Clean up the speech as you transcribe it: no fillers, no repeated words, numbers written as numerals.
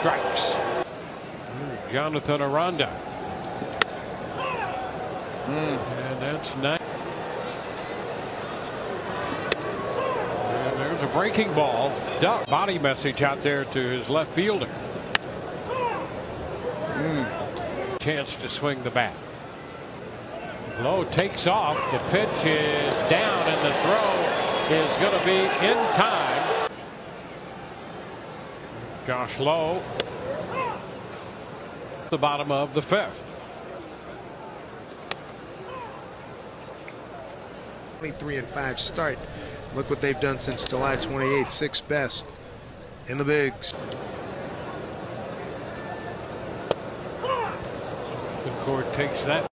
strikes. Jonathan Aranda. And that's nice. And there's a breaking ball. Duck body message out there to his left fielder. Chance to swing the bat. Lowe takes off. The pitch is down and the throw is going to be in time. Josh Lowe. The bottom of the fifth. 23-5 start. Look what they've done since July 28th. 6th best in the bigs. The court takes that.